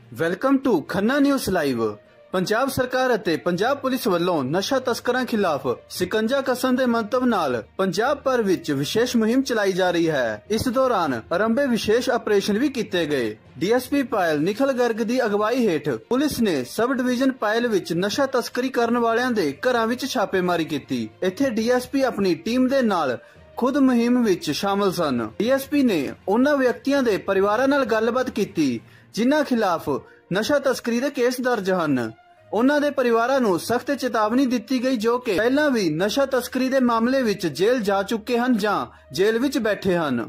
Welcome to Khanna news live. Punjab ਸਰਕਾਰ ਅਤੇ Punjab police ਵੱਲੋਂ ਨਸ਼ਾ ਤਸਕਰਾਂ ਖਿਲਾਫ ਸਿਕੰਜਾ ਕਸਣ ਦੇ ਮੰਤਵ ਨਾਲ ਪੰਜਾਬ ਭਰ ਵਿੱਚ ਵਿਸ਼ੇਸ਼ ਮੁਹਿੰਮ ਚਲਾਈ ਜਾ ਰਹੀ ਹੈ। ਇਸ ਦੌਰਾਨ ਆਰੰਭੇ ਵਿਸ਼ੇਸ਼ ਆਪਰੇਸ਼ਨ ਵੀ ਕੀਤੇ ਗਏ। ਡੀਐਸਪੀ ਪਾਇਲ ਨਿਖਲ ਗਰਗ ਦੀ ਅਗਵਾਈ ਹੇਠ ਪੁਲਿਸ ਨੇ ਸਬ ਡਿਵੀਜ਼ਨ ਪਾਇਲ ਵਿੱਚ ਨਸ਼ਾ ਤਸਕਰੀ ਕਰਨ ਵਾਲਿਆਂ ਦੇ ਘਰਾਂ ਵਿੱਚ ਛਾਪੇਮਾਰੀ ਕੀਤੀ। ਇੱਥੇ ਡੀਐਸਪੀ ਆਪਣੀ ਟੀਮ ਦੇ ਨਾਲ खुद मुहिम विच शामिल सन। डीएसपी ने उन्हां व्यक्तियों के परिवारां नाल गलबात कीती जिन्हां खिलाफ नशा तस्करी के केस दर्ज हैं। उन्हां दे परिवारां नूं सख्त चेतावनी दी गई जो कि पहलां भी नशा तस्करी के मामले विच जेल जा चुके हैं जां जेल विच बैठे हैं।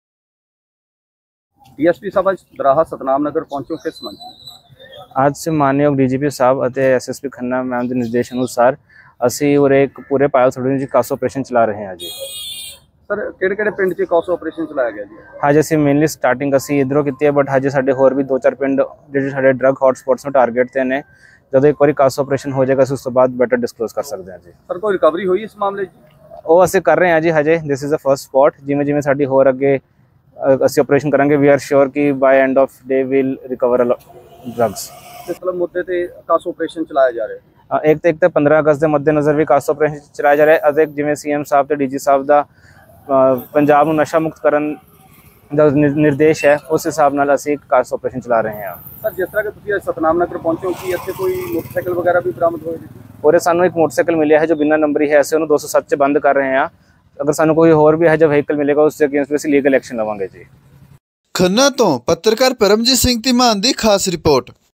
डीएसपी साहब आज दराहा सतनाम नगर पहुंचे किस मंच आज से मानयोग डीजीपी साहब और एसएसपी खन्ना मैम के निर्देश अनुसार असी और एक पूरे पायल सब डिवीजन कास ऑपरेशन चला रहे हैं। जी सर किहड़े पिंड च कास ऑपरेशन चलाया गया जी? हजे असी मेनली स्टार्टिंग असी इधरों की है, बट हजे साडे होर भी 2-4 पिंड जिहड़े साडे ड्रग हॉटस्पॉट्स में टारगेट ते ने। जब एक बार कास ऑपरेशन हो जाएगा उस तो बाद बेटर डिस्कलोज कर सकते हैं। जी सर कोई रिकवरी हुई इस मामले वो असी कर रहे हैं जी। हजे this is the first spot. जिमें जिमें साडी होर अगे असी ऑपरेशन करेंगे वी आर श्योर कि by end of day will recover drugs. किस मतलब मुद्दे ते कास ऑपरेशन चलाया जा रहा है? एक तो 15 अगस्त के मद्देनज़र भी कास ऑपरेशन चलाया जा रहा है। अगर जिमें सीएम साहब तो डीजी साहब का पंजाब ਨੂੰ नशा मुक्त करन ਦਾ निर्देश है उस हिसाब नाल असी कास ऑपरेशन चला रहे हैं। सर जिस तरह के तुसीं आज सतनाम नगर पहुंचे हो कि इत्थे कोई मोटरसाइकिल वगैरह भी बरामद होए? और सानू एक मोटरसाइकिल मिले है जो बिना नंबरी है, ऐसे उन्होंने 207 च बंद कर रहे हैं। अगर सानू कोई और भी है जो व्हीकल मिलेगा उसके अगेंस्ट भी लीगल एक्शन लवांगे। जी खन्ना तो पत्रकार परमजीत सिंह धीमान दी खास रिपोर्ट।